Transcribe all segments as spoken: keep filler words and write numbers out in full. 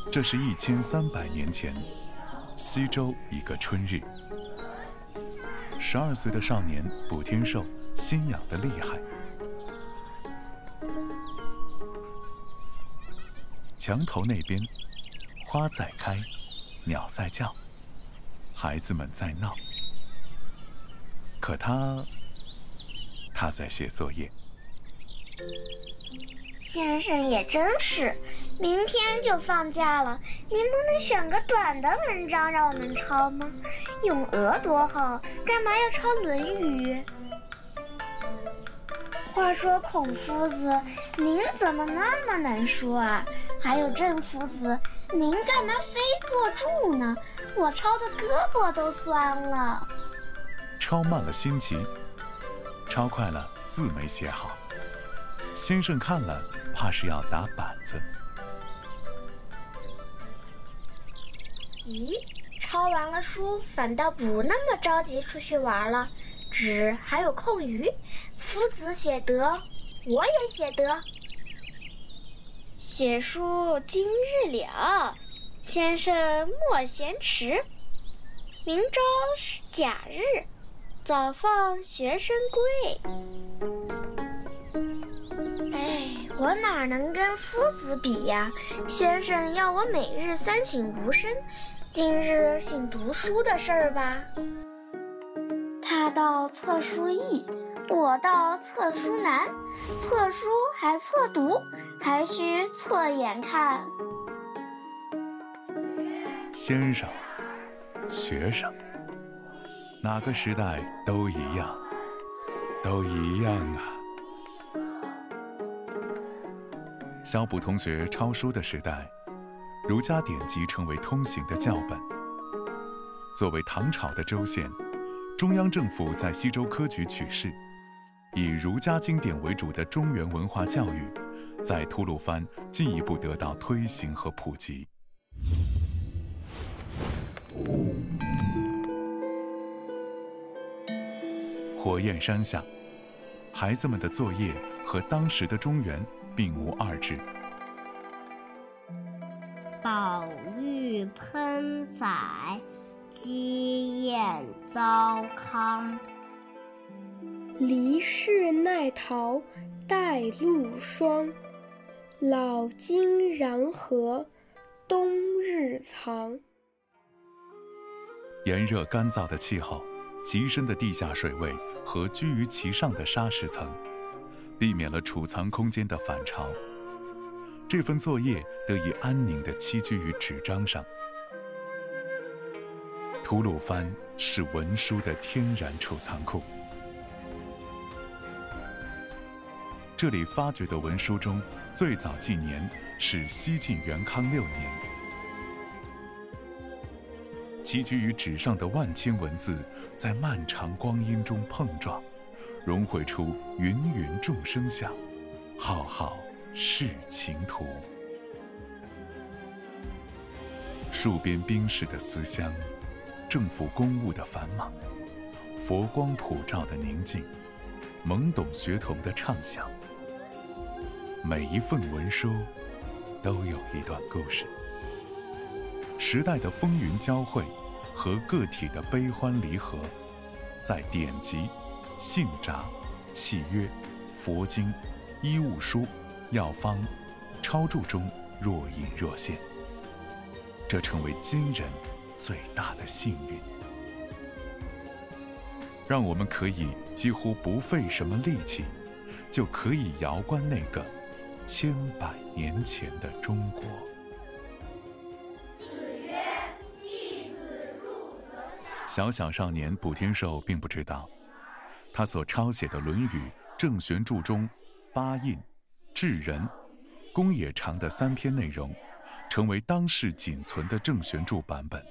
这是一千三百年前，西周一个春日，十二岁的少年卜天寿心痒得厉害。墙头那边，花在开，鸟在叫，孩子们在闹。可他，他在写作业。 先生也真是，明天就放假了，您不能选个短的文章让我们抄吗？咏鹅多好，干嘛要抄《论语》？话说孔夫子，您怎么那么能说啊？还有郑夫子，您干嘛非坐柱呢？我抄的胳膊都酸了。 抄慢了心急，抄快了字没写好。先生看了，怕是要打板子。 咦，抄完了书，反倒不那么着急出去玩了，纸还有空余。夫子写德，我也写德。写书今日了，先生莫嫌迟。明朝是甲日，早放学生归。哎，我哪能跟夫子比呀？先生要我每日三省吾身，今日省读书的事儿吧。他道测书易，我道测书难。测书还测读，还需侧眼看。 先生，学生，哪个时代都一样，都一样啊。小卜同学抄书的时代，儒家典籍成为通行的教本。作为唐朝的州县，中央政府在西周科举取士，以儒家经典为主的中原文化教育，在吐鲁番进一步得到推行和普及。火焰山下，孩子们的作业和当时的中原并无二致。 宝玉喷仔，鸡燕糟糠。 离室耐陶，带露霜。老金然何，冬日藏。 炎热干燥的气候，极深的地下水位和居于其上的沙石层，避免了储藏空间的反潮。这份作业得以安宁地栖居于纸张上。吐鲁番是文书的天然储藏库。这里发掘的文书中，最早纪年是西晋元康六年。栖居于纸上的万千文字，在漫长光阴中碰撞，融汇出芸芸众生相，浩浩世情图。戍边兵士的思乡，政府公务的繁忙，佛光普照的宁静，懵懂学童的畅想。每一份文书都有一段故事，时代的风云交汇和个体的悲欢离合，在典籍、信札、契约、佛经、医务书、药方、抄注中若隐若现。这成为今人最大的幸运，让我们可以几乎不费什么力气，就可以遥观那个千百年前的中国。小小少年卜天寿并不知道，他所抄写的《论语》郑玄注中八印、至人、公冶长的三篇内容，成为当世仅存的郑玄注版本。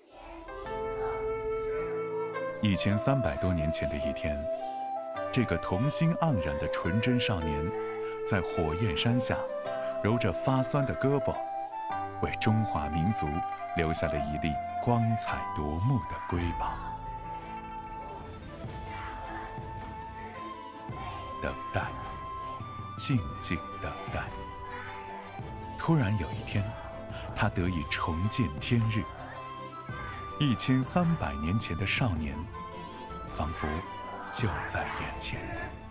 一千三百多年前的一天，这个童心盎然的纯真少年，在火焰山下，揉着发酸的胳膊，为中华民族留下了一粒光彩夺目的瑰宝。等待，静静等待。突然有一天， 他得以重见天日。一千三百年前的少年，仿佛就在眼前。